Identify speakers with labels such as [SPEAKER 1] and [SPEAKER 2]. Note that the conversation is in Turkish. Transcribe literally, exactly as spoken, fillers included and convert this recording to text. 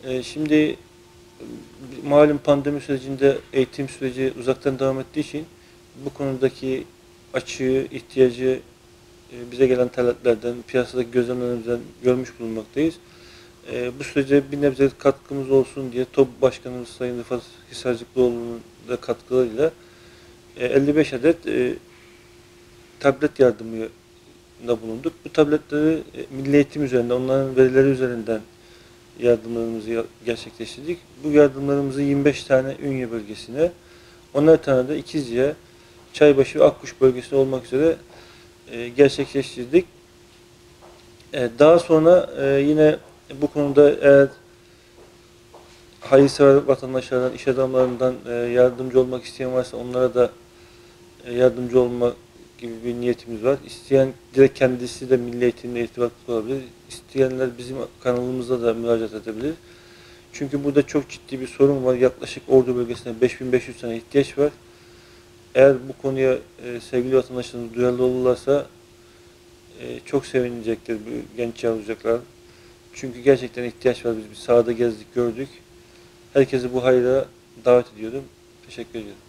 [SPEAKER 1] Ee, şimdi malum pandemi sürecinde eğitim süreci uzaktan devam ettiği için bu konudaki açığı, ihtiyacı e, bize gelen taleplerden, piyasadaki gözlemlerimizden görmüş bulunmaktayız. E, bu sürece bir nebze katkımız olsun diye TOB Başkanımız Sayın Rıfat Hisarcıklıoğlu'nun da katkılarıyla e, elli beş adet e, tablet yardımında bulunduk. Bu tabletleri e, milli eğitim üzerinde, onların verileri üzerinden yardımlarımızı gerçekleştirdik. Bu yardımlarımızı yirmi beş tane Ünye bölgesine, onar tane de İkizce, Çaybaşı ve Akkuş bölgesine olmak üzere e, gerçekleştirdik. E, daha sonra e, yine bu konuda eğer hayırsever vatandaşlardan, iş adamlarından e, yardımcı olmak isteyen varsa onlara da e, yardımcı olma gibi bir niyetimiz var. İsteyen direkt kendisi de milli eğitimle irtibatlı olabilir. İsteyenler bizim kanalımızda da müracaat edebilir. Çünkü burada çok ciddi bir sorun var. Yaklaşık Ordu bölgesinde beş bin beş yüz tane ihtiyaç var. Eğer bu konuya e, sevgili vatandaşlarımız duyarlı olurlarsa e, çok sevinilecektir bu genç yavrucaklar. Çünkü gerçekten ihtiyaç var. Biz bir sahada gezdik, gördük. Herkesi bu hayra davet ediyorum. Teşekkür ediyorum.